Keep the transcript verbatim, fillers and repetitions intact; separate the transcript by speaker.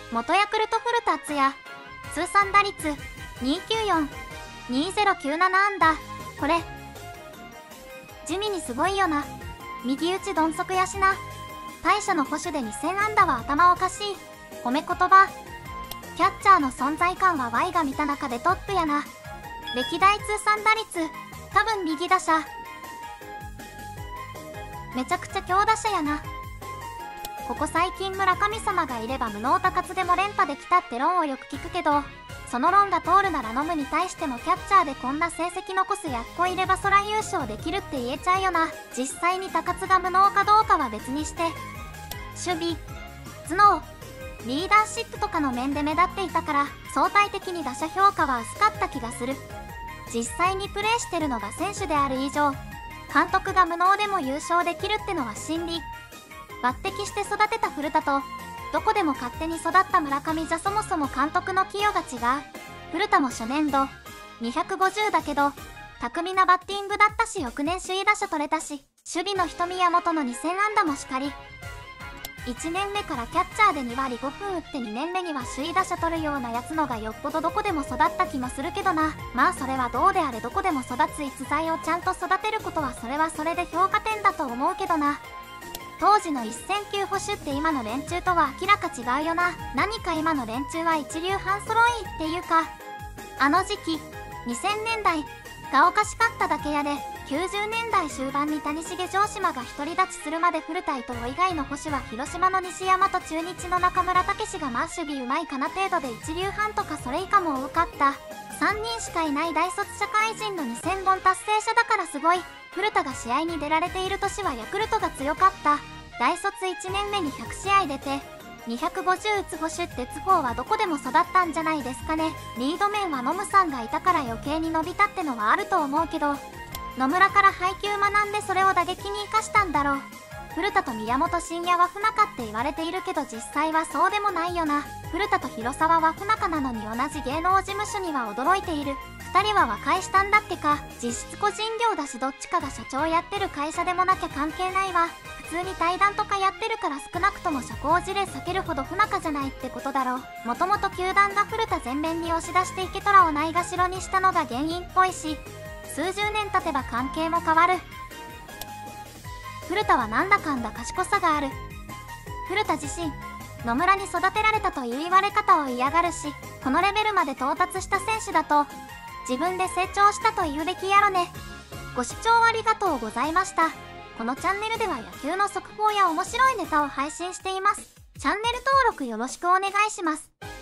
Speaker 1: 元ヤクルト古田敦也、通算打率にきゅうよん、にぜろきゅうなな安打。これ地味にすごいよな。右打ち鈍足やしな。大社の捕手でにせん安打は頭おかしい。褒め言葉。キャッチャーの存在感は Y が見た中でトップやな。歴代通算打率、多分右打者。めちゃくちゃ強打者やな。ここ最近村神様がいれば無能高津でも連覇できたって論をよく聞くけど、その論が通るならノムに対してもキャッチャーでこんな成績残すやっこいればそら優勝できるって言えちゃうよな。実際に高津が無能かどうかは別にして、守備、頭脳、リーダーシップとかの面で目立っていたから相対的に打者評価は薄かった気がする。実際にプレーしてるのが選手である以上、監督が無能でも優勝できるってのは真理。抜擢して育てた古田とどこでも勝手に育った村上じゃそもそも監督の寄与が違う。古田も初年度にひゃくごじゅうだけど巧みなバッティングだったし、翌年首位打者取れたし、守備の人宮本のにせん安打もしかり。いちねんめからキャッチャーでにわりごふん打ってにねんめには首位打者取るようなやつのがよっぽどどこでも育った気もするけどな。まあそれはどうであれどこでも育つ逸材をちゃんと育てることはそれはそれで評価点だと思うけどな。当時のせん級捕手って今の連中とは明らか違うよな。何か今の連中は一流半揃いっていうか、あの時期にせんねんだいがおかしかっただけやで、きゅうじゅうねんだい終盤に谷繁城島が独り立ちするまで古田伊藤以外の捕手は広島の西山と中日の中村武史がまあ守備うまいかな程度で一流半とかそれ以下も多かった。さんにんしかいない大卒社会人のにせんごん達成者だからすごい。古田が試合に出られている年はヤクルトが強かった。大卒いちねんめにひゃくしあい出てにひゃくごじゅう打つ捕手って都合はどこでも育ったんじゃないですかね。リード面はノムさんがいたから余計に伸びたってのはあると思うけど、野村から配球学んでそれを打撃に生かしたんだろう。古田と宮本慎也は不仲って言われているけど実際はそうでもないよな。古田と広沢は不仲なのに同じ芸能事務所には驚いている。ふたりは和解したんだってか。実質個人業だしどっちかが社長やってる会社でもなきゃ関係ないわ。普通に対談とかやってるから少なくとも社交辞令避けるほど不仲じゃないってことだろう。もともと球団が古田全面に押し出して池虎をないがしろにしたのが原因っぽいし、数十年経てば関係も変わる。古田はなんだかんだ賢さがある。古田自身野村に育てられたという言われ方を嫌がるし、このレベルまで到達した選手だと自分で成長したと言うべきやろね。ご視聴ありがとうございました。このチャンネルでは野球の速報や面白いネタを配信しています。チャンネル登録よろしくお願いします。